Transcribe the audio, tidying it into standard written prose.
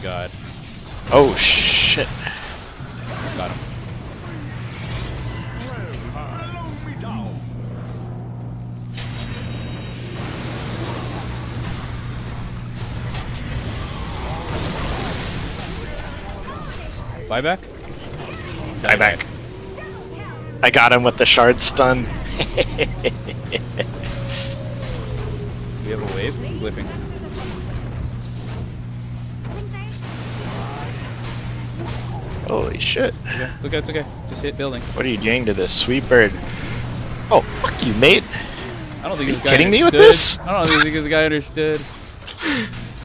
god. Oh shit. Got him. Buyback? Buyback. I got him with the shard stun. We have a wave? Whipping. Holy shit. Okay, it's okay, it's okay. Just hit building. What are you doing to this sweet bird? Oh, fuck you, mate. I don't think Are this you guy kidding me with understood. this? I don't think this guy understood.